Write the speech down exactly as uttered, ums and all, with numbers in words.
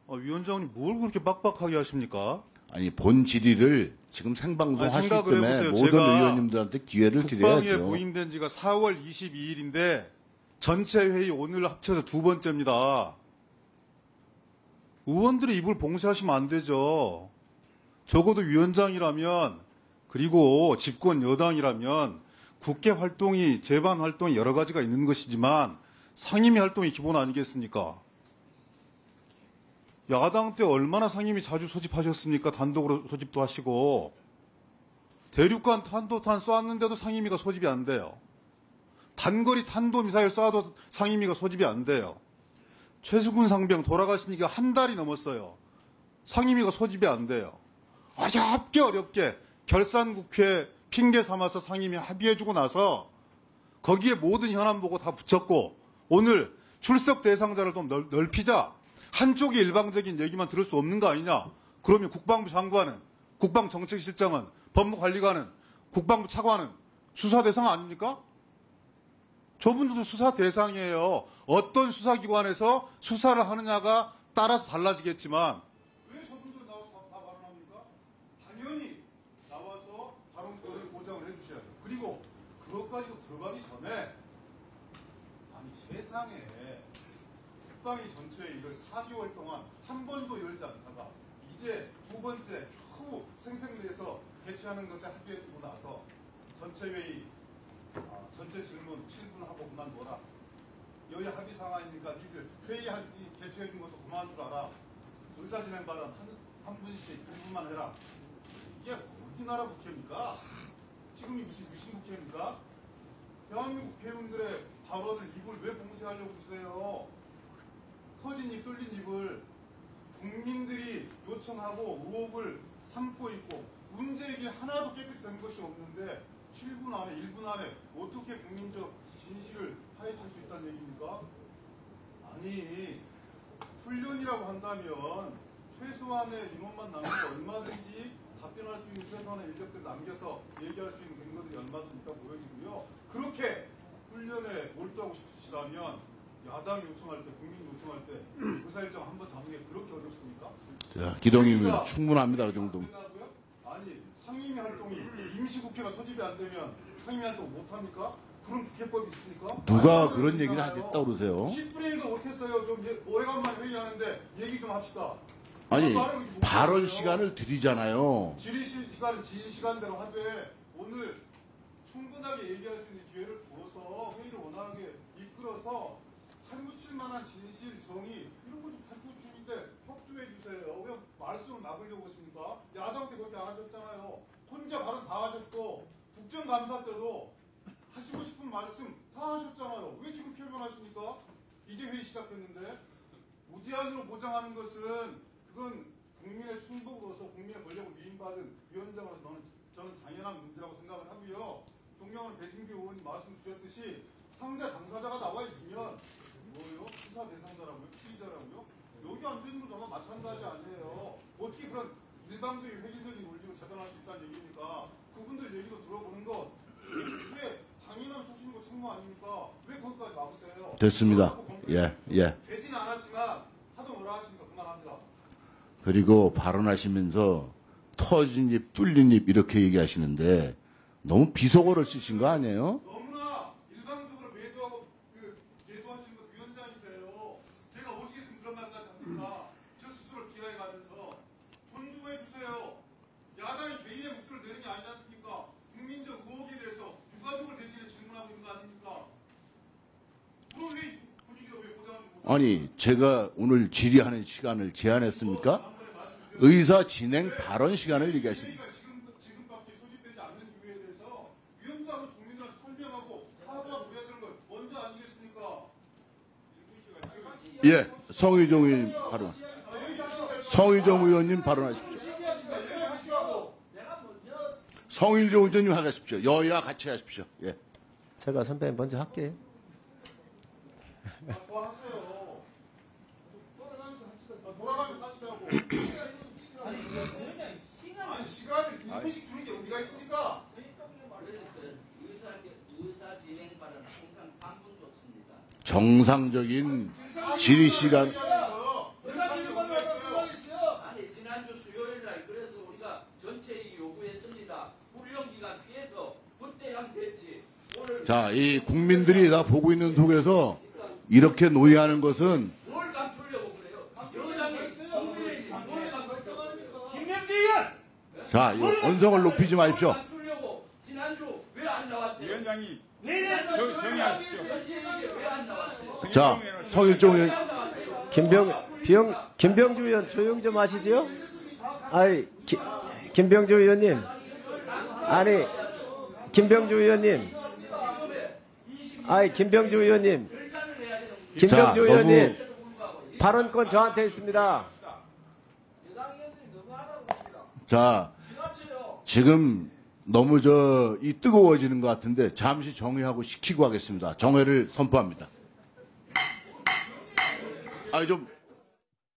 어, 위원장님 뭘 그렇게 빡빡하게 하십니까? 아니 본 질의를 지금 생방송 아니, 하시기 생각을 때문에 해보세요. 모든 제가 의원님들한테 기회를 국방에 드려야죠. 부임된 지가 사월 이십이일인데 전체 회의 오늘 합쳐서 두 번째입니다. 의원들이 입을 봉쇄하시면 안 되죠. 적어도 위원장이라면 그리고 집권 여당이라면 국회 활동이 재반 활동이 여러 가지가 있는 것이지만 상임위 활동이 기본 아니겠습니까? 야당 때 얼마나 상임위 자주 소집하셨습니까? 단독으로 소집도 하시고 대륙간 탄도탄 쐈는데도 상임위가 소집이 안 돼요. 단거리 탄도미사일 쏴도 상임위가 소집이 안 돼요. 최수근 상병 돌아가신 지가 한 달이 넘었어요. 상임위가 소집이 안 돼요. 어렵게 어렵게 결산국회 핑계 삼아서 상임위 합의해주고 나서 거기에 모든 현안 보고 다 붙였고 오늘 출석 대상자를 좀 넓, 넓히자. 한쪽이 일방적인 얘기만 들을 수 없는 거 아니냐. 그러면 국방부 장관은, 국방정책실장은, 법무관리관은, 국방부 차관은 수사 대상 아닙니까? 저분들도 수사 대상이에요. 어떤 수사기관에서 수사를 하느냐가 따라서 달라지겠지만 왜 저분들 나와서 다 발언합니까? 당연히 나와서 발언권을 보장을 해주셔야 돼요. 그리고 그것까지도 들어가기 전에 아니 세상에 국방위 전체에 이걸 사 개월 동안 한 번도 열지 않다가 이제 두 번째 후 생생내에서 개최하는 것에 합의해주고 나서 전체 회의 아, 전체 질문 칠 분 하고 그만둬라. 여기 합의 상황이니까 니들 회의 개최해준 것도 그만한 줄 알아. 의사진행 발언 한, 한 분씩 일 분만 해라. 이게 어디 나라 국회입니까? 지금이 무슨 유신 국회입니까? 대한민국 국회의원들의 발언을 입을 왜 봉쇄하려고 그러세요? 터진 입 뚫린 입을 국민들이 요청하고 의혹을 삼고 있고 문제 얘기 하나도 깨끗이 된 것이 없는데 칠 분 안에 일 분 안에 어떻게 국민적 진실을 파헤칠 수 있다는 얘기입니까? 아니 훈련이라고 한다면 최소한의 인원만 남겨서 얼마든지 답변할 수 있는 최소한의 인력들 남겨서 얘기할 수 있는 근거들이 얼마든지 있다고 보여지고요. 그렇게 훈련에 몰두하고 싶으시다면 야당이 요청할 때, 국민이 요청할 때 의사일정 한 번 잡는 게 그렇게 어렵습니까? 자, 기동의원 그러니까 충분합니다. 그 정도. 아니 상임위 활동이 임시국회가 소집이 안 되면 상임위 활동 못합니까? 그런 국회법이 있습니까? 누가 그런 얘기를 하겠다고 그러세요? 십 분의 일도 못했어요. 좀 오래간만에 회의하는데 얘기 좀 합시다. 아니 발언 시간을 드리잖아요. 질의 시간은 질의 시간대로 하되 오늘 충분하게 얘기할 수 있는 기회를 주어서 회의를 원활하게 이끌어서 탈묻힐 만한 진실, 정의 이런 거 좀 밝혀주시는데 협조해 주세요. 왜 말씀을 막으려고 하십니까? 야당 때 그렇게 안 하셨잖아요. 혼자 발언 다 하셨고 국정감사 때도 하시고 싶은 말씀 다 하셨잖아요. 왜 지금 표현하십니까? 이제 회의 시작했는데 무제한으로 보장하는 것은 그건 국민의 충복으로서 국민의 권력을 위임받은 위원장으로서 저는, 저는 당연한 문제라고 생각을 하고요. 존경하는 배진규 의원님 말씀 주셨듯이 상대 당사자가 나와 있으면 뭐요? 수사 대상자라고요? 피의자라고요? 여기 앉아있는 거 저랑 마찬가지 아니에요. 어떻게 그런 일방적인 획일적인 논리로 재단할 수 있다는 얘기입니까? 그분들 얘기도 들어보는 것 왜 당연한 소신이고 책무 아닙니까? 왜 그것까지 막으세요? 됐습니다. 예, 예. 되진 않았지만 하도 뭐라 하시니까 그만합니다. 그리고 발언하시면서 터진 입, 뚫린 입 이렇게 얘기하시는데 너무 비속어를 쓰신 거 아니에요? 너무나 일방적으로 매도하고 그 매도하시는 것 위원장이세요. 제가 어떻게 했으면 그런 말까지 합니까? 저 스스로 기하에 가면서 존중해 주세요. 야당이 개인의 목소리를 내는 게 아니지 않습니까? 국민적 의혹에 대해서 유가족을 대신해 질문하고 있는 거 아닙니까? 그럼 왜 분위기가 왜 보장하는 거죠? 아니 제가 오늘 질의하는 시간을 제한했습니까? 의사 진행 발언 시간을 얘기하십니다. 지금, 지금밖에 소집되지 않는 이유에 대해서 위원장으로 국민들한테 설명하고 사과하고 그래야 되는 걸 먼저 아니겠습니까? 예, 성의정 의원님 발언. 성의정 의원님 발언하십시오. 성의정 의원님 하십시오. 여야 같이 하십시오. 예. 제가 선배님 먼저 할게요. 아, 더 하세요. 돌아가면서 하시라고. 아니, 시간을 일 분씩 주는 게 어디가 있습니까? 정상적인 질의 시간. 의사 질문 받았어요. 자, 이 국민들이 다 보고 있는 속에서 이렇게 논의하는 것은 뭘 감추려고 그래요? 여당이 뭘 감추려고 김명기 의원! 자, 이 언성을 높이지 마십시오. 감추려고 지난주 왜 안 나왔어요? 위원장이 내년에 정- 정리하십시오. 왜안 나왔어요? 자, 성일종 의원, 김병 비영 김병주 의원 조용 좀 하시죠. 아이 기, 김병주 의원님, 아니 김병주 의원님, 아이 김병주 의원님, 김병주 자, 의원님 발언권 저한테 있습니다. 자, 지금 너무 저 이 뜨거워지는 것 같은데 잠시 정회하고 시키고 하겠습니다. 정회를 선포합니다. 아, 좀